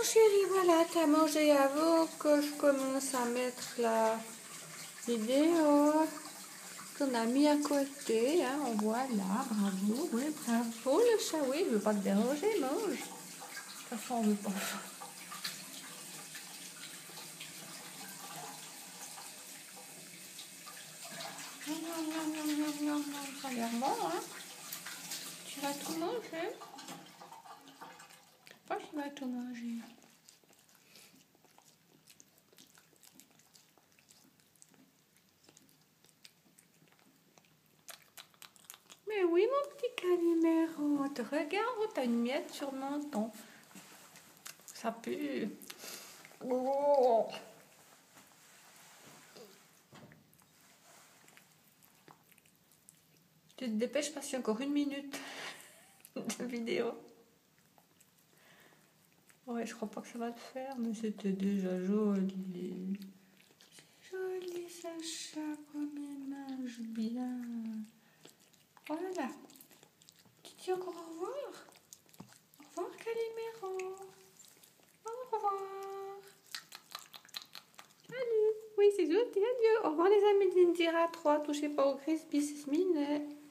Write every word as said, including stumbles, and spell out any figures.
chéri, voilà, t'as mangé avant que je commence à mettre la vidéo qu'on a mis à côté. Hein. On voit là, bravo, oui, bravo le chat, oui, il veut pas te déranger, mange. De toute façon, on veut pas. Non, non, non, non, non, non, non, ça a l'air bon, hein. Tu vas tout manger? Je sais pas si tu vas tout manger. Mais oui, mon petit Calimero, te regarde, t'as une miette sur le menton. Ça pue. Oh. Tu te dépêches parce qu'il y a encore une minute de vidéo. Ouais, je crois pas que ça va le faire, mais c'était déjà joli. Joli Sacha, comme il mange bien. Voilà. Tu dis encore au revoir? Au revoir, Calimero. Au revoir. Salut. Oui, c'est joli, adieu. Au revoir les amis d'Indira trois. Touchez pas au Crispy, c'est minet.